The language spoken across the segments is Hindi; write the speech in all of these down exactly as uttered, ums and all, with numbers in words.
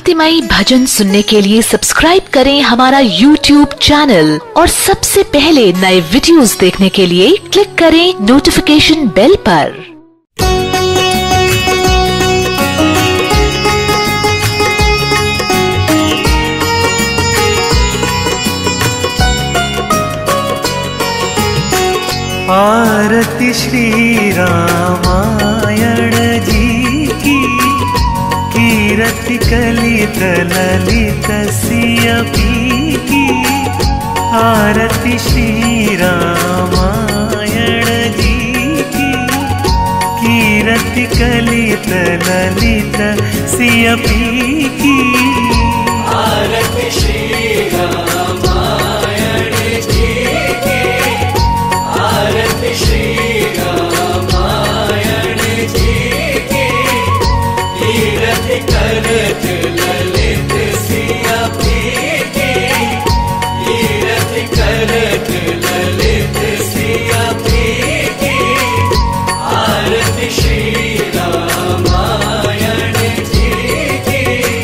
भक्तिमयी भजन सुनने के लिए सब्सक्राइब करें हमारा यूट्यूब चैनल और सबसे पहले नए वीडियोस देखने के लिए क्लिक करें नोटिफिकेशन बेल पर। आरती श्री रामायण जी की, कीरति कलित ललित सियपी की। आरती श्री रामायण जी की, कीरति कलित ललित सियपी की। आरती श्री रामायण जी की, आरती श्री रामायण जी की। कीरति करत ललित सियपी की, कीरति करत ललित सियपी की। आरती श्री रामायण जी की।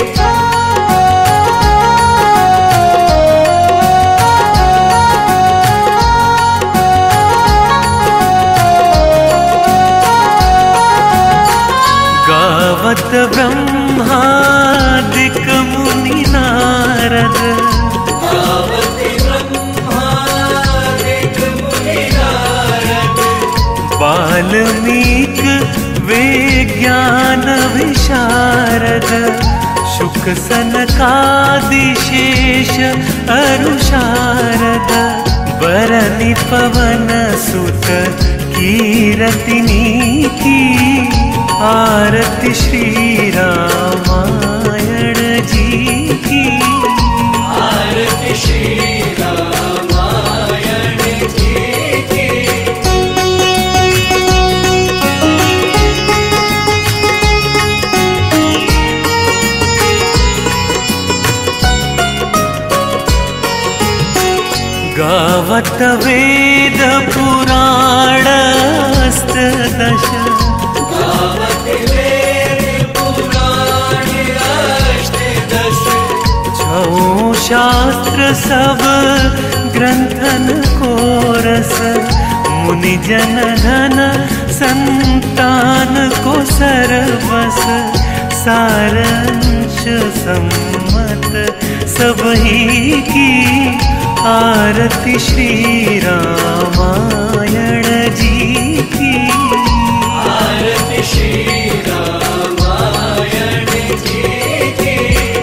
गावत ब्रह्मादिक मुनि नारद, गावत ब्रह्मादिक मुनि नारद। वाल्मीक विज्ञान विशारद, शुक सनकादि शेष अरुशारद। बरनि पवन सुत कीरतिनी की। आरती श्री रामायण जी की, आरती श्री रामायण जी की। गावत वेद पुराण अष्टदश, गावत वेद पुराण अष्टदश। छौ शास्त्र सब ग्रंथन को रस। मुनि जन धन संतान को सरबस। सारंश सम्मत सबही की। आरती श्री रामायण जी की, आरती श्री रामायण जी की।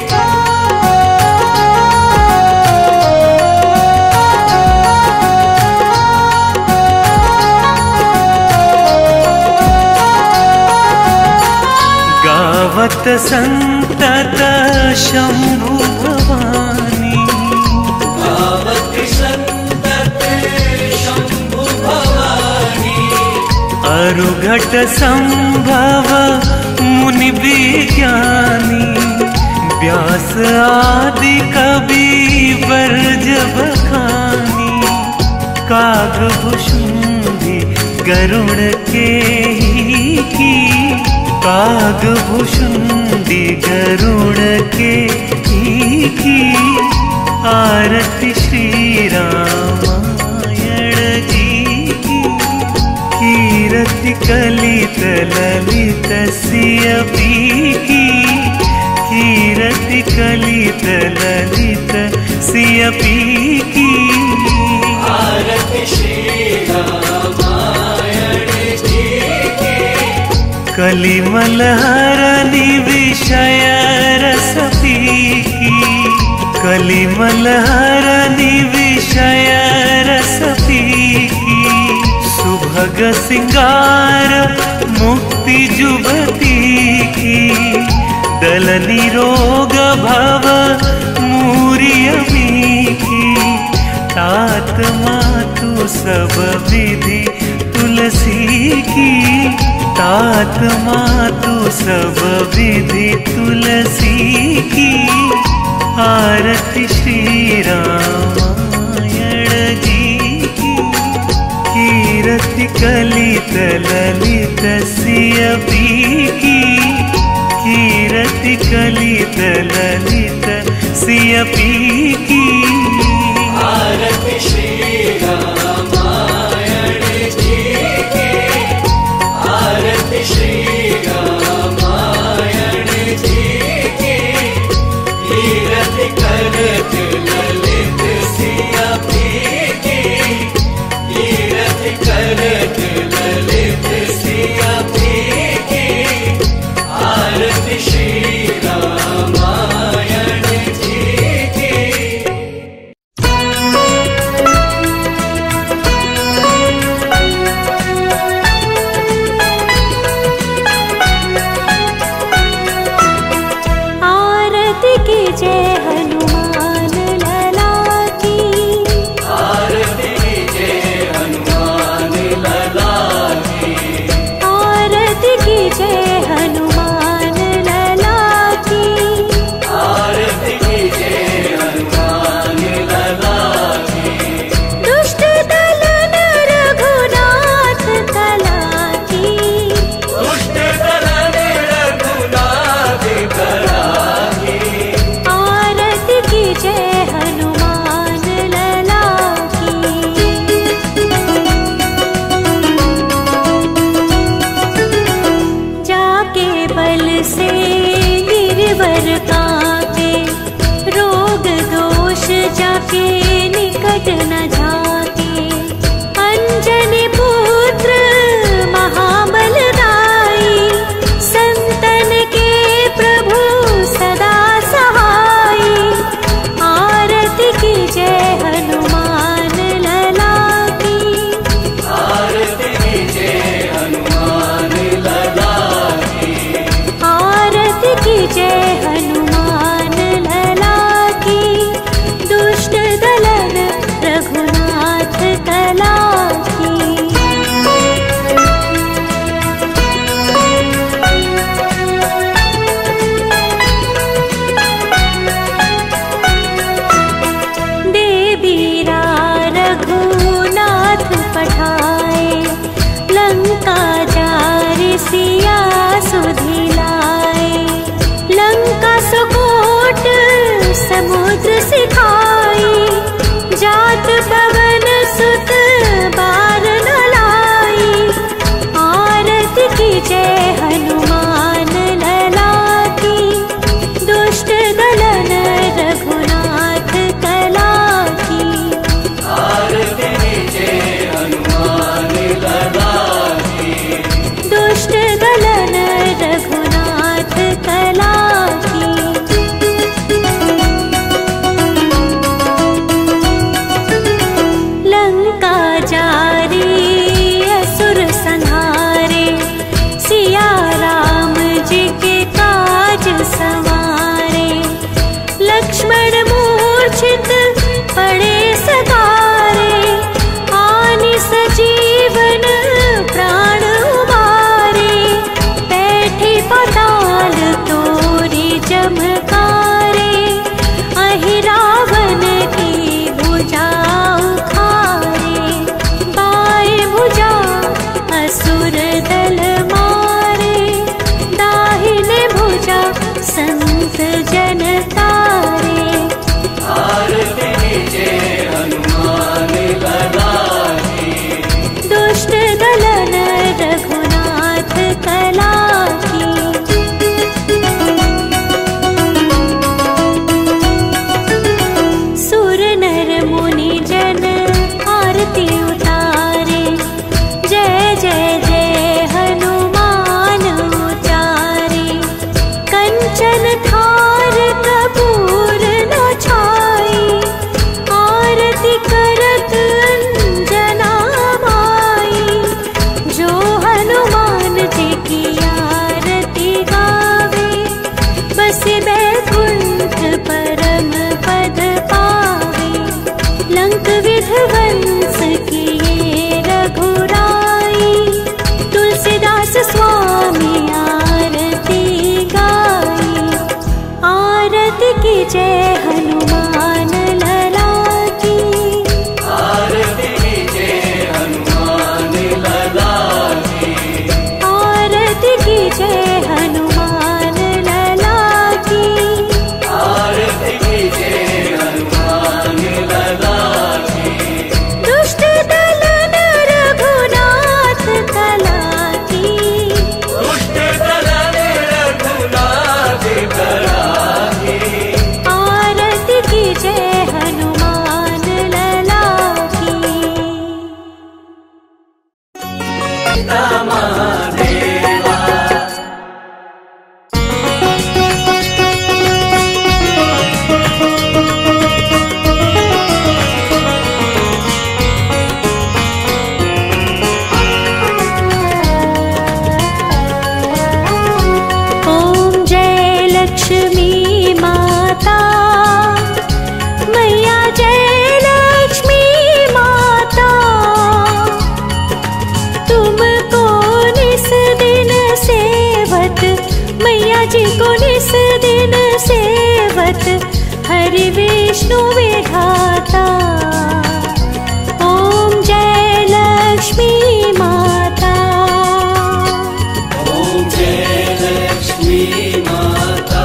गावत संतत शंभु भवानी। गावत संतत शंभु भवानी। अरुघट संभव मुनि विज्ञानी। व्यास आदि कवि वर्ज बखानी। कागभूषुंडी गरुड़ के ही की। कागभूषुंडी गरुड़ के ही की। आरती श्री रामायण जी की, कीरति कलित ललित सियपी की। कीरति कलित ललित सियपी की। आरती श्री रामायण जी की। कलिमल हरनि विषय रस पीकी। कलिमल हरनि विषय रस पीकी। सुभग सिंगार मुक्ति जुबती की। दल निरोग भव मूरियमी की। तात मातु सब विधि तुलसी की। तात मातु सब विधि तुलसी की। आरती श्री रामायण जी की, कीरति कलित ललित सियपी की। कीरति कलित ललित अपी की। आरती श्री रामायण जी की, आरती श्री रामायण जी की। तीरथ करत ललित सिया पी की, तीरथ करत ललित सिया पी की। आरती श्री रामायण जी की। आरती की जय हनुमान लला की, आरती की जय हनुमान लला की, आरती की जय हनुमान लला की। आरती की जय हनुमान लला की। दुष्ट दलन रघुनाथ कला की, दुष्ट दलन रघुनाथ कला की। आरती की जय हनुमान लला की। जाके बल से गिरवर कांपे, रोग दोष जाके निकट न झाके। अंजनी पुत्र महाबलदाई, संतन के प्रभु सदा सहाई। आरती की जय हनुमान लला की, आरती की जय हनुमान लला की। आरती की जय हनुमान लला की। दुष्ट दलन रघुनाथ कला की। देवीरा रघुनाथ पठाए, लंका जारि सिया सुधिलाए। लंका सुकोट समुद्र सिखाई, जात पवन सुत बार न लाई। आरती की जय हनुमान लला की। दुष्ट दलन रघुनाथ कला की। आरती की जय हनुमान लला की। दुष्ट दलन रघुनाथ कला की। लंका जारी असुर संहारे, सिया राम जी के काज संवारे। लक्ष्मण मूर्छित पड़े सकारे, आनि सजीवन प्राण उबारे। बैठी पाताल तोरी जमकारे, अहि रावण की भुजा उखारे। बाएं भुजा असुर दल मारे, दाहिने भुजा संत जन तारे। आरती की जय हनुमान लला की। दुष्ट दलन रघुनाथ कला की। सुर नर मुनि जन आरती उतारे, जय जय जय हनुमान उचारे। कंचन थार कपूर न छाई, आरती करत अंजना माई। जो हनुमान जी की आरती गावे, बस बैकुंठ परम पद पावे। लंक विध्वंस किए रघुराई, तुलसीदास स्वामी आरती गाई। आरती की जय हनुमान लला की। आरती की जय हनुमान लला की। आरती की जय हनुमान लला की। आरती की जय जी को निस दिन सेवत हरि विष्णु विधाता। ओम जय लक्ष्मी माता। ओम जय लक्ष्मी माता,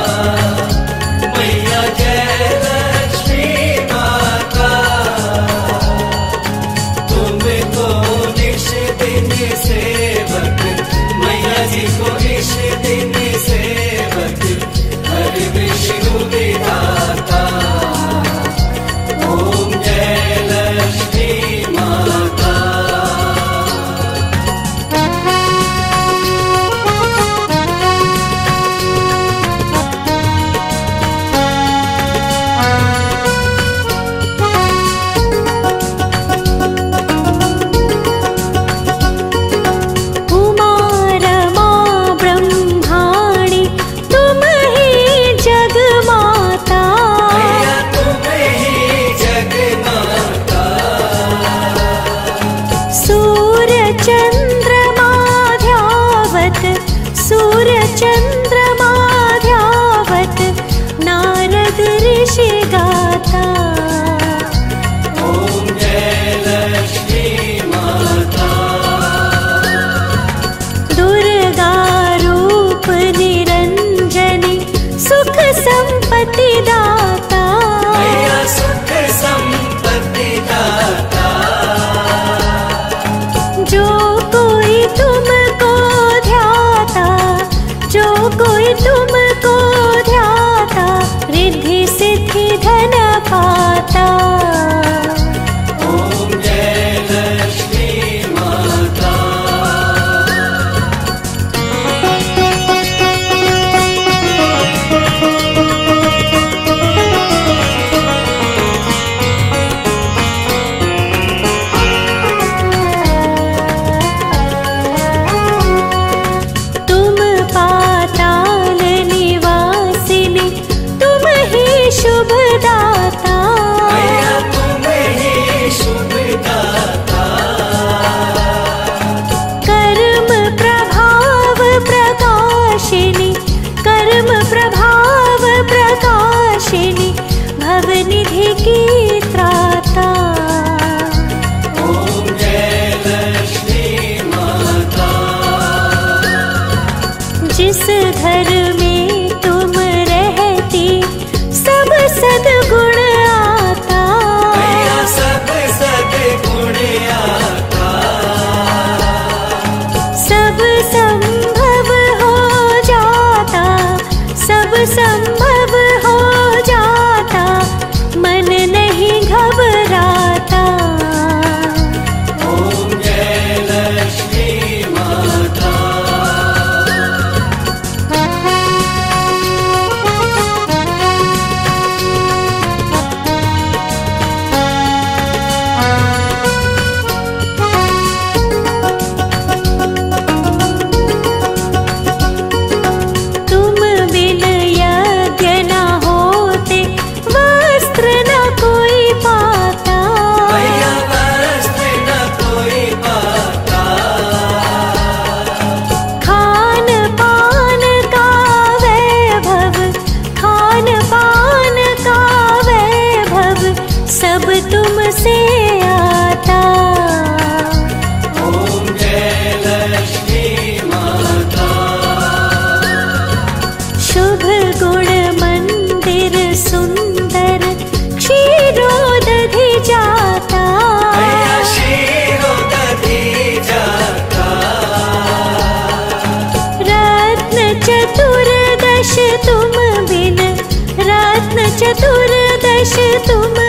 मैया जय लक्ष्मी माता। तुमको निश दिन सेवक, मैया जी को निश दिन सेवक हरि विष्णु विधाता। ओम जय लक्ष्मी माता। जिस घर में तुम रहती सब सद्गुण आता। सब सद्गुण आता। सब संभव हो जाता, सब संभव हो जाता, मन नहीं घबराता। ओम जय लक्ष्मी माता। सब तुमसे आता। ओम जय लक्ष्मी माता। शुभ गुण मंदिर सुंदर क्षीरोदधि जाता। क्षीरोदधि जाता। रत्न चतुर्दश तुम बिन, रत्न चतुर्दश तुम